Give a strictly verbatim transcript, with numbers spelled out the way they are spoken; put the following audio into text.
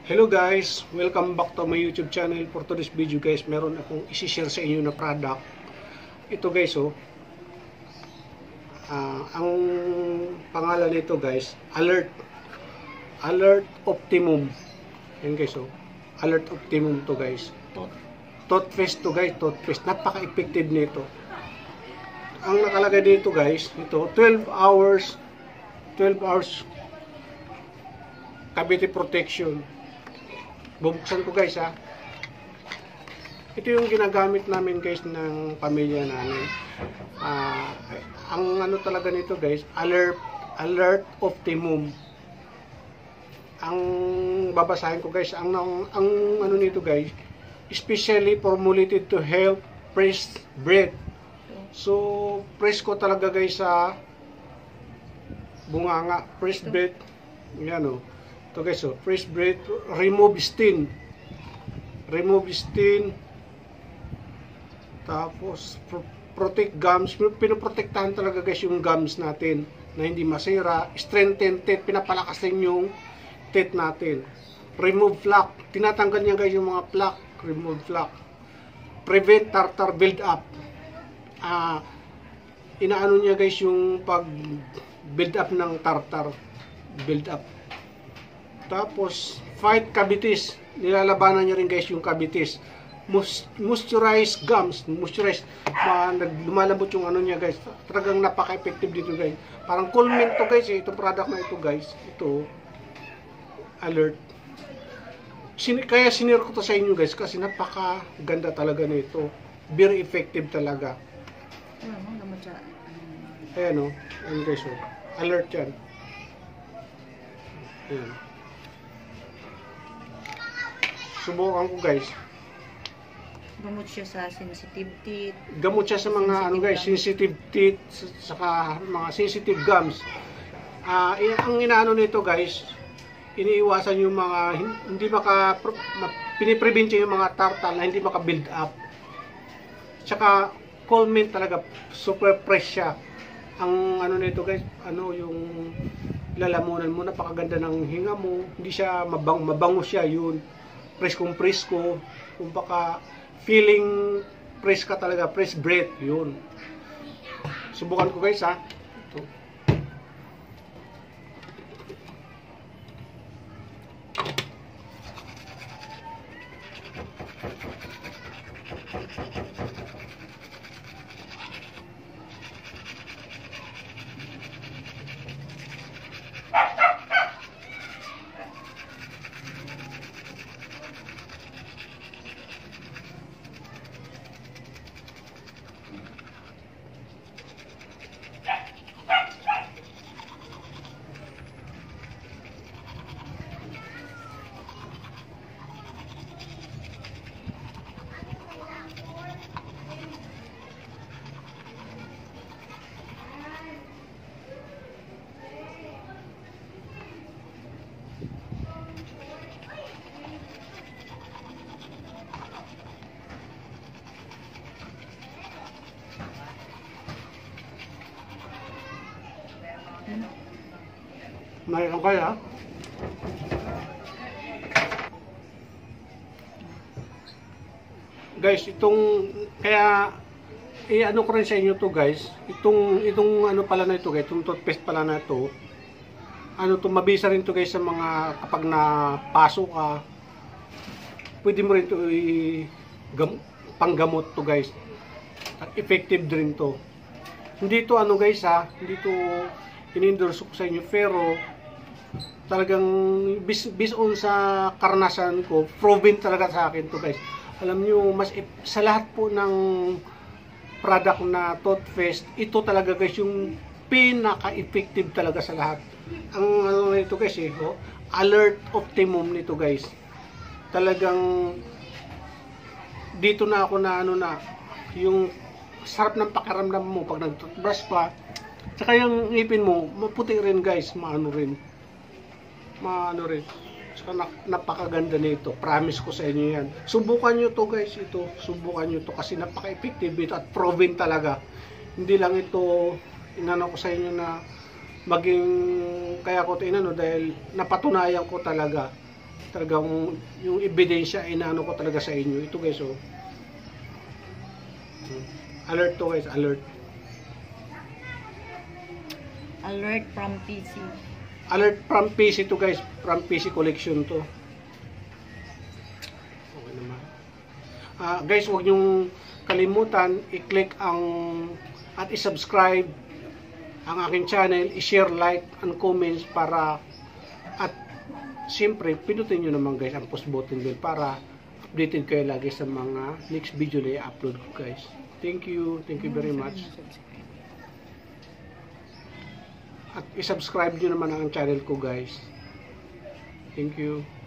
Hello guys, welcome back to my YouTube channel. For today's video guys, meron akong isi-share sa inyo na product. Ito guys oh. Uh, ang pangalan nito guys, Alert. Alert Optimum. Yan guys oh. Alert Optimum to guys. Toothpaste to guys, toothpaste. Napaka-effective nito. Ang nakalagay dito guys, ito twelve hours twelve hours cavity protection. Bubuksan ko guys ha. Ito yung ginagamit namin guys ng pamilya namin. Uh, ang ano talaga nito guys, Alert Alert Optimum. Ang babasahin ko guys, ang, ang, ang ano nito guys, especially formulated to help press breath. So, press ko talaga guys sa bunganga, press breath. Yan o. Ito guys, oh, fresh breath, remove stain, remove stain, tapos pro protect gums. Pinoprotektahan talaga guys yung gums natin na hindi masira. Strengthen teeth, pinapalakas din yung teeth natin. Remove plaque, tinatanggal niya guys yung mga plaque. Remove plaque. Prevent tartar build up. Ah, inaano niya guys yung pag build up ng tartar, build up. Tapos, fight cavities. Nilalabanan niya rin guys yung cavities. Moisturize gums. Moisturize. Uh, lumalambot yung ano niya guys. Talagang napaka-effective dito guys. Parang cool mint to guys eh. Itong product na ito guys. Ito. Alert. Sin kaya sinir ko to sa inyo guys. Kasi napaka-ganda talaga nito. Very effective talaga. Ayan o. Oh. Ayan guys o. Oh. Alert yan. Ayan. Subukan ko guys. Gamot siya sa sensitive teeth. Gamot siya sa mga ano guys, sensitive teeth, saka mga sensitive gums. Ah, uh, ang inaano nito guys, iniiwasan yung mga hindi maka piniprevent yung mga tartar na hindi maka-build up. Tsaka cool mint talaga, super fresh siya. Ang ano nito guys, ano yung lalamunan mo, napakaganda ng hinga mo, hindi siya mabang mabango siya yun. Preskong presko, kung baka feeling fresh ka talaga, fresh breath, yun. Subukan ko guys ha. Ito. Mayroon kaya? Guys, itong kaya i-ano ko rin sa inyo to guys. Itong itong ano pala na ito guys, itong toothpaste pala na ito. Ano to, mabisa rin to guys sa mga kapag napasok ka. Pwede mo rin to i gam, panggamot to guys. Effective din to. Hindi to ano guys ha, hindi to in-endorse ko sa inyo pero talagang bis, bis on sa karanasan ko, proven talaga sa akin to guys. Alam nyo, mas sa lahat po ng product na toothpaste, ito talaga guys yung pinaka-effective talaga sa lahat. Ang ano nito guys eh, oh, Alert Optimum nito guys. Talagang dito na ako na ano na, yung sarap ng pakiramdam mo pag nag-toothbrush pa. Tsaka yung ngipin mo, maputi rin guys, maano rin. Maano rin. Tsaka napakaganda nito. Promise ko sa inyo yan. Subukan nyo to guys, ito. Subukan nyo to kasi napaka-effective ito at proven talaga. Hindi lang ito, inano ko sa inyo na maging, kaya ko ito inano dahil napatunayan ko talaga. talagang yung ebidensya inaano ko talaga sa inyo. Ito guys, oh. Alert to guys, alert. Alert from P C. Alert from P C to guys, from P C collection to. Okay naman. Ah, guys, huwag niyong kalimutan i-click ang at i-subscribe ang aking channel, i-share, like, and comments para at siyempre, pinutin nyo naman guys ang post button bell para updated kayo lagi sa mga next video na i-upload ko guys. Thank you. Thank you very much. At i-subscribe nyo naman ang channel ko guys. Thank you.